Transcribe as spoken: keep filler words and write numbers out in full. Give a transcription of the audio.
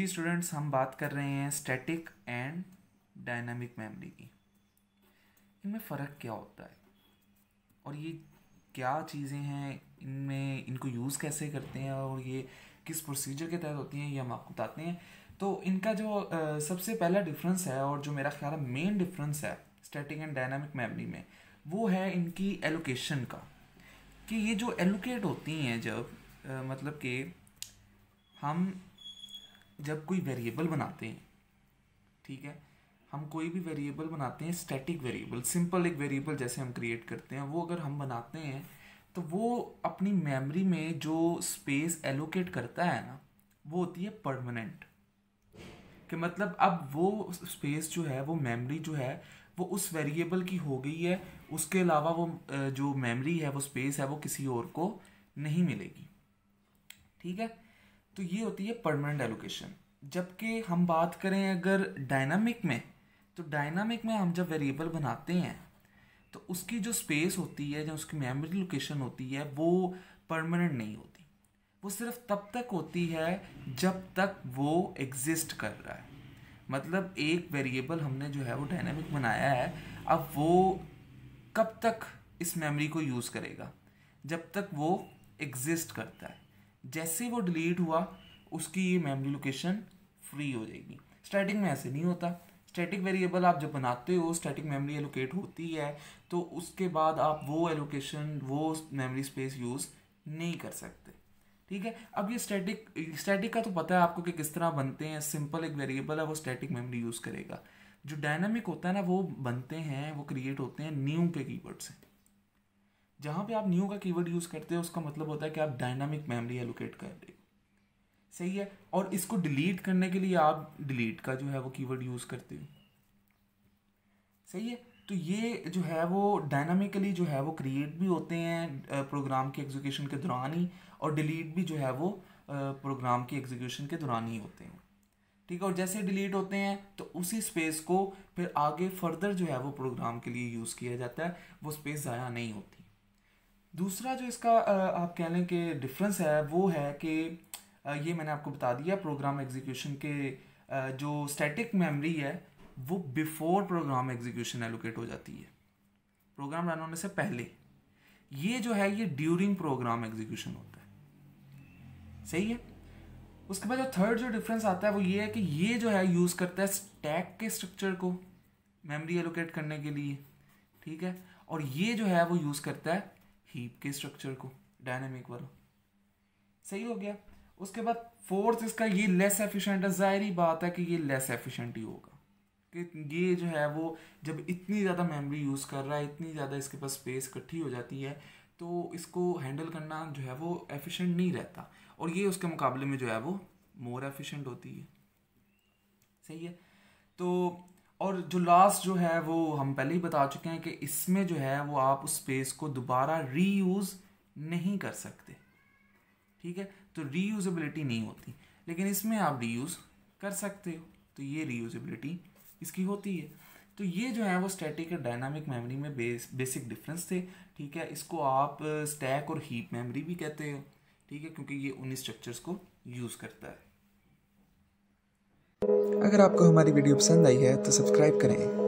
जी students, हम बात कर रहे हैं स्टैटिक एंड डायनामिक मेमोरी की। इनमें फ़र्क क्या होता है और ये क्या चीज़ें हैं, इनमें इनको यूज़ कैसे करते हैं और ये किस प्रोसीजर के तहत होती हैं, ये हम आपको बताते हैं। तो इनका जो अ, सबसे पहला डिफरेंस है और जो मेरा ख्याल है मेन डिफरेंस है स्टैटिक एंड डायनामिक मेमोरी में, वो है इनकी एलोकेशन का। कि ये जो एलोकेट होती हैं जब अ, मतलब कि हम जब कोई वेरिएबल बनाते हैं, ठीक है, हम कोई भी वेरिएबल बनाते हैं, स्टैटिक वेरिएबल, सिंपल एक वेरिएबल जैसे हम क्रिएट करते हैं, वो अगर हम बनाते हैं तो वो अपनी मेमोरी में जो स्पेस एलोकेट करता है ना, वो होती है परमानेंट। कि मतलब अब वो स्पेस जो है, वो मेमोरी जो है वो उस वेरिएबल की हो गई है, उसके अलावा वो अ, जो मेमोरी है, वो स्पेस है, वो किसी और को नहीं मिलेगी। ठीक है, तो ये होती है परमानेंट एलोकेशन। जबकि हम बात करें अगर डायनामिक में, तो डायनामिक में हम जब वेरिएबल बनाते हैं तो उसकी जो स्पेस होती है, जो उसकी मेमोरी लोकेशन होती है, वो परमानेंट नहीं होती। वो सिर्फ तब तक होती है जब तक वो एग्जिस्ट कर रहा है। मतलब एक वेरिएबल हमने जो है वो डायनामिक बनाया है, अब वो कब तक इस मेमोरी को यूज़ करेगा? जब तक वो एग्जिस्ट करता है। जैसे वो डिलीट हुआ, उसकी ये मेमोरी लोकेशन फ्री हो जाएगी। स्टैटिक में ऐसे नहीं होता। स्टैटिक वेरिएबल आप जब बनाते हो, स्टैटिक मेमोरी एलोकेट होती है, तो उसके बाद आप वो एलोकेशन, वो मेमोरी स्पेस यूज़ नहीं कर सकते। ठीक है, अब ये स्टैटिक स्टैटिक का तो पता है आपको कि किस तरह बनते हैं। सिंपल एक वेरिएबल है, वो स्टैटिक मेमोरी यूज़ करेगा। जो डायनामिक होता है ना, वो बनते हैं, वो क्रिएट होते हैं न्यू के कीवर्ड से। जहाँ पे आप न्यू का कीवर्ड यूज़ करते हो, उसका मतलब होता है कि आप डायनामिक मेमोरी एलोकेट कर रहे हो। सही है, और इसको डिलीट करने के लिए आप डिलीट का जो है वो कीवर्ड यूज़ करते हो। सही है, तो ये जो है वो डायनामिकली जो है वो क्रिएट भी होते हैं प्रोग्राम के एग्जीक्यूशन के दौरान ही, और डिलीट भी जो है वो प्रोग्राम के एग्जीक्यूशन के दौरान ही होते हैं। ठीक है, और जैसे डिलीट होते हैं तो उसी स्पेस को फिर आगे फर्दर जो है वो प्रोग्राम के लिए यूज़ किया जाता है, वो स्पेस ज़ाया नहीं होती। दूसरा जो इसका आप कह लें कि डिफरेंस है, वो है कि ये मैंने आपको बता दिया, प्रोग्राम एग्जीक्यूशन के जो स्टैटिक मेमोरी है वो बिफोर प्रोग्राम एग्जीक्यूशन एलोकेट हो जाती है, प्रोग्राम रन होने से पहले। ये जो है ये ड्यूरिंग प्रोग्राम एग्जीक्यूशन होता है। सही है, उसके बाद जो थर्ड जो डिफरेंस आता है वो ये है कि ये जो है यूज़ करता है स्टैक के स्ट्रक्चर को मेमोरी एलोकेट करने के लिए। ठीक है, और ये जो है वो यूज़ करता है हीप के स्ट्रक्चर को, डायनामिक वाला। सही हो गया। उसके बाद फोर्थ इसका ये लेस एफिशिएंट है। ज़ाहिर बात है कि ये लेस एफिशिएंट ही होगा कि ये जो है वो जब इतनी ज़्यादा मेमोरी यूज़ कर रहा है, इतनी ज़्यादा इसके पास स्पेस इकट्ठी हो जाती है, तो इसको हैंडल करना जो है वो एफिशिएंट नहीं रहता, और ये उसके मुकाबले में जो है वो मोर एफिशिएंट होती है। सही है, तो और जो लास्ट जो है वो हम पहले ही बता चुके हैं कि इसमें जो है वो आप उस स्पेस को दोबारा रीयूज़ नहीं कर सकते। ठीक है, तो रीयूजेबिलिटी नहीं होती, लेकिन इसमें आप रीयूज़ कर सकते हो, तो ये रीयूजेबिलिटी इसकी होती है। तो ये जो है वो स्टैटिक और डायनामिक मेमोरी में बेस बेसिक डिफरेंस थे। ठीक है, इसको आप स्टैक और हीप मेमोरी भी कहते हो। ठीक है, क्योंकि ये उन्हीं स्ट्रक्चर्स को यूज़ करता है। अगर आपको हमारी वीडियो पसंद आई है तो सब्सक्राइब करें